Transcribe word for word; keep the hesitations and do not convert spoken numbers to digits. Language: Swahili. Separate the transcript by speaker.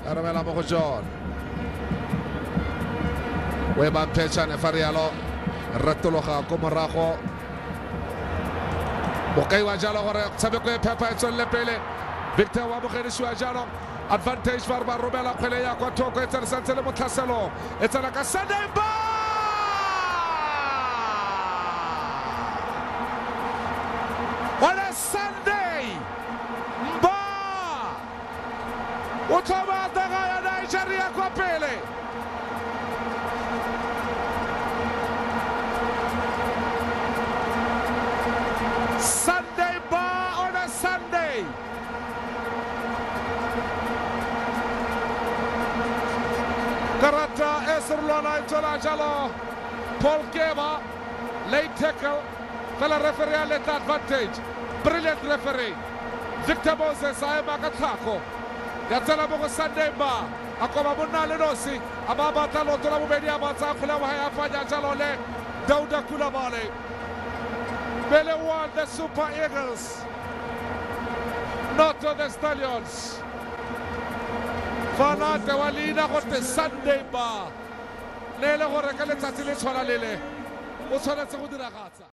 Speaker 1: romela mo go John we ba phechane fa rialo ratologa ko morago o kaiwa jalo gore tshameko e phepa e tswelle pele Victor wa bogedisiwa jalo advantage for ba romela kgwele ya kwa thoko e tsena santse le motlhaselo e tsena ka Sunday Mba ole Sunday Mba o thoma daga ya Nigeria kwa pele Sunday Mba on a Sunday Karata Esrlona Itola Jalo Paul Geba late tackle Fela referee let advantage brilliant referee Victor Moses Aema Katako Gatala Bogo Sunday Mba Akoma Munale Nosi Ababa Talo Tola Mubedi Abata Kula Wahaya Fanya Jalole Dauda Kulabale Bele won the Super Eagles not on the Stallions Fanate walina gote Sunday Mba Lele gore ka letsatsi le tshwana lele o tshwanetse go diragatsa